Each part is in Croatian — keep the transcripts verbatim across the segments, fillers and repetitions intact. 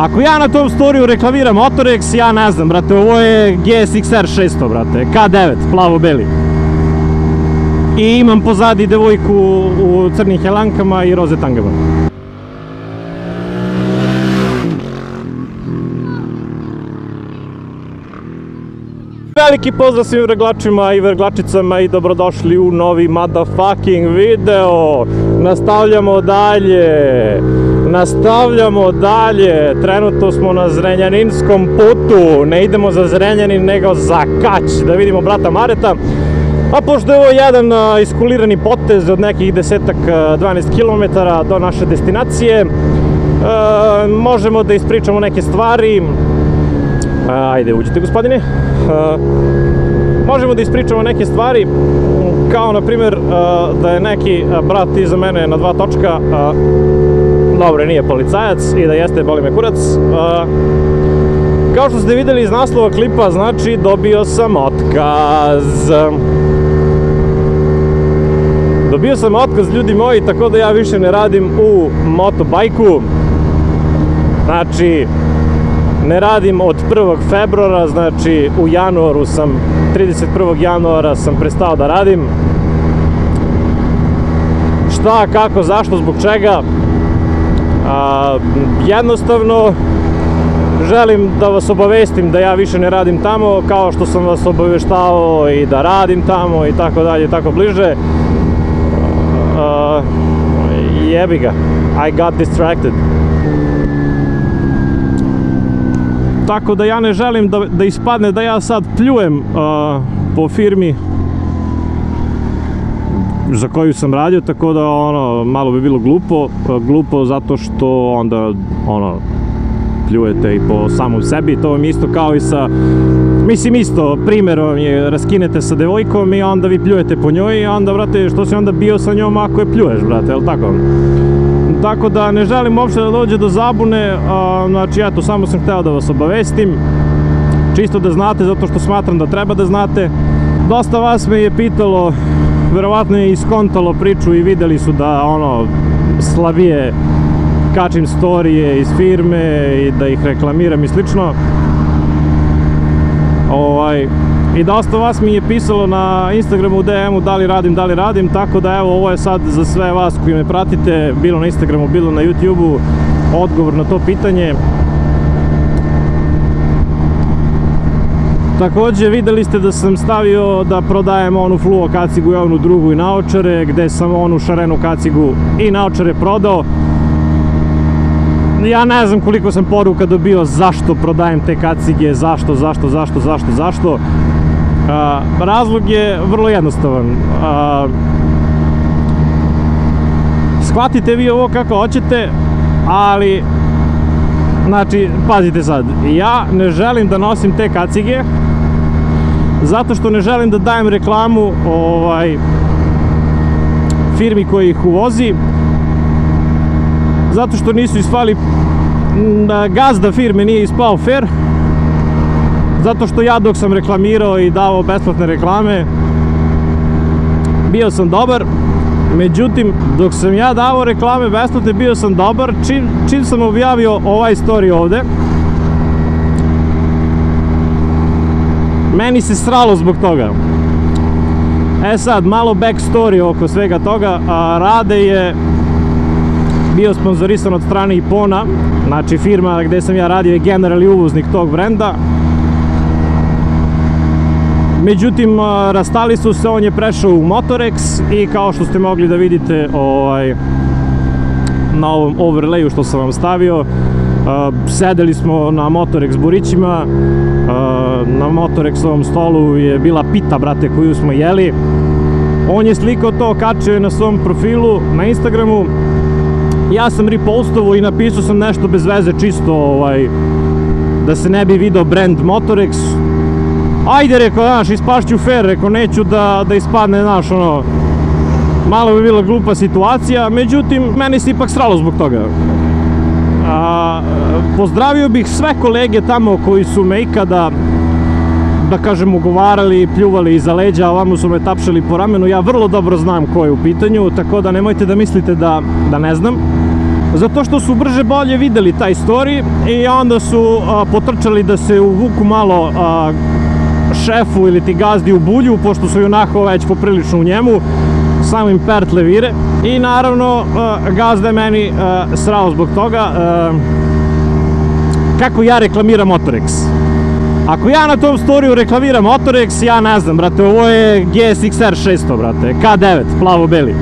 Ako ja na tom storiju reklamiram Motorex, ja ne znam, brate, ovo je G S X R šesto, brate, K devet, plavo-beli. I imam pozadi devojku u crnim helankama i roze tangama. Veliki pozdrav svim verglačima i verglačicama i dobrodošli u novi motherfucking video. Nastavljamo dalje, nastavljamo dalje. Trenutno smo na Zrenjaninskom putu, ne idemo za Zrenjanin nego za Kać, da vidimo brata Mareta. A pošto je ovo jedan iskulirani potez od nekih desetak dvanaest kilometara do naše destinacije, možemo da ispričamo neke stvari. Ajde, uđite gospodine. Možemo da ispričamo neke stvari, kao na primjer da je neki brat iza mene na dva točka, dobro, nije policajac, i da jeste, boli me kurac. Kao što ste vidjeli iz naslova klipa, znači dobio sam otkaz. Dobio sam otkaz, ljudi moji, tako da ja više ne radim u motobajku. Znači, ne radim od prvog februara, znači u januaru sam, trideset prvog januara sam prestao da radim. Šta, kako, zašto, zbog čega? A, jednostavno, želim da vas obavestim da ja više ne radim tamo, kao što sam vas obaveštavao i da radim tamo i tako dalje, tako bliže. A, jebi ga, I got distracted. Tako da ja ne želim da, da ispadne da ja sad pljujem uh, po firmi za koju sam radio, tako da ono, malo bi bilo glupo, glupo zato što onda ono, pljujete i po samom sebi. To vam isto kao i sa, mislim isto, primjerom je, raskinete sa devojkom i onda vi pljujete po njoj i onda, brate, što si onda bio sa njom ako je pljuješ, brate, jel tako? Tako da ne želim uopšte da dođe do zabune, znači eto, samo sam hteo da vas obavestim, čisto da znate, zato što smatram da treba da znate. Dosta vas me je pitalo, verovatno je iskontalo priču i videli su da ono, slabije kačim storije iz firme i da ih reklamiram i slično. Ovaj... I dosta vas mi je pisalo na Instagramu, u D M-u da li radim, da li radim, tako da evo, ovo je sad za sve vas koji me pratite, bilo na Instagramu, bilo na YouTube-u, odgovor na to pitanje. Također videli ste da sam stavio da prodajem onu fluo kacigu i onu drugu i naočare, gde sam onu šarenu kacigu i naočare prodao. Ja ne znam koliko sam poruka dobio zašto prodajem te kacige, zašto, zašto, zašto, zašto, zašto. A, razlog je vrlo jednostavan. A, shvatite vi ovo kako hoćete, ali, znači, pazite sad, ja ne želim da nosim te kacige, zato što ne želim da dajem reklamu ovaj, firmi koja ih uvozi, zato što nisu ispali, gazda firme nije ispao fair, zato što ja dok sam reklamirao i davao besplatne reklame, bio sam dobar, međutim, dok sam ja davao reklame besplatne, bio sam dobar, čim, čim sam objavio ovaj story ovde, meni se sralo zbog toga. E sad, malo backstory oko svega toga, a Rade je bio sponzorisan od strane Ipona, znači firma gde sam ja radio je generalni uvoznik tog brenda. Međutim, rastali su se, on je prešao u Motorex i kao što ste mogli da vidite ovaj, na ovom overlayu što sam vam stavio, uh, sedeli smo na Motorex burićima, uh, na Motorexovom stolu je bila pita, brate, koju smo jeli. On je slikao to, kačio je na svom profilu na Instagramu. Ja sam repostovo i napisao sam nešto bez veze, čisto ovaj, da se ne bi video brand Motorex. Ajde, rekao, znaš, ispašću fair, rekao, neću da, da ispadne, znaš, ono, malo bi bila glupa situacija, međutim, meni se ipak sralo zbog toga. A, pozdravio bih sve kolege tamo koji su me ikada, da kažem, ugovarali, pljuvali iza leđa, a ovamo su me tapšali po ramenu, ja vrlo dobro znam ko je u pitanju, tako da nemojte da mislite da, da ne znam. Zato što su brže bolje videli taj story i onda su a, potrčali da se uvuku malo a, šefu ili ti gazdi u bulju, pošto su onako već poprilično u njemu, samim pertle vire. I naravno, a, gazda je meni a, srao zbog toga a, kako ja reklamiram Motorex. Ako ja na tom storiju reklamiram Motorex, ja ne znam, brate, ovo je G S X R šesto, brate, K devet, plavo-beli.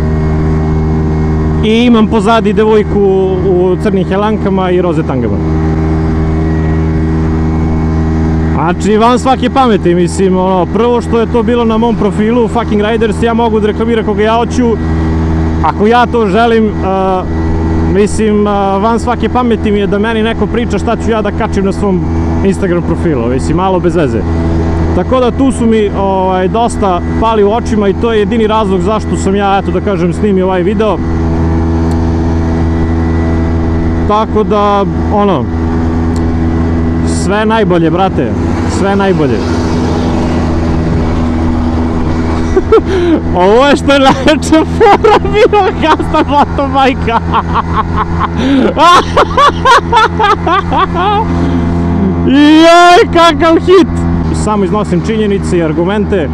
I imam pozadi devojku u crnim helankama i roze tangama. Znači, van svake pameti, mislim, ono, prvo što je to bilo na mom profilu, Fucking Riders, ja mogu da reklamiram koga ja hoću, ako ja to želim, uh, mislim, uh, van svake pameti mi je da meni neko priča šta ću ja da kačim na svom Instagram profilu, mislim, malo bez veze. Tako da tu su mi ovaj, dosta pali u očima i to je jedini razlog zašto sam ja, eto da kažem, snimio ovaj video. Tako da, ono, sve najbolje, brate, sve najbolje. Ovo je što je najveća fora bilo gazda motobajka. Joj, kakav hit! Samo iznosim činjenice i argumente.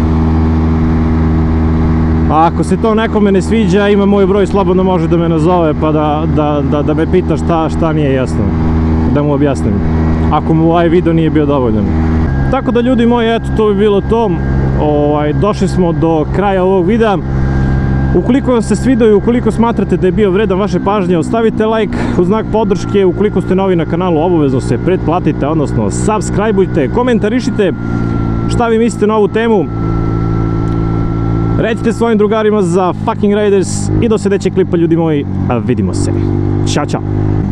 A ako se to nekome ne sviđa, ima moj broj, slobodno može da me nazove pa da, da, da, da me pita šta, šta nije jasno. Da mu objasnim. Ako mu ovaj video nije bio dovoljan. Tako da, ljudi moji, eto, to bi bilo to. Ovaj, došli smo do kraja ovog videa. Ukoliko vam se svidao i ukoliko smatrate da je bio vredan vaše pažnje, ostavite like u znak podrške. Ukoliko ste novi na kanalu, obavezno se pretplatite, odnosno subscribeujte, komentarišite šta vi mislite na ovu temu. Recite svojim drugarima za Fucking Riders i do sljedećeg klipa, ljudi moji, a vidimo se. Ćao, čao.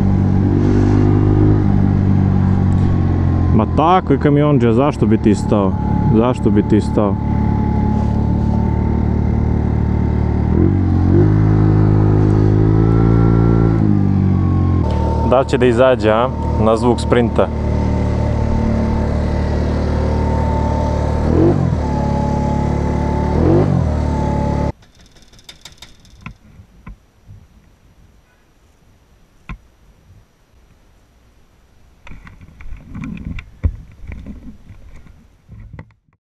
Ma tako je, kamionđa, zašto bi ti stao? Zašto bi ti stao? Da li će da izađe, a? Na zvuk sprinta.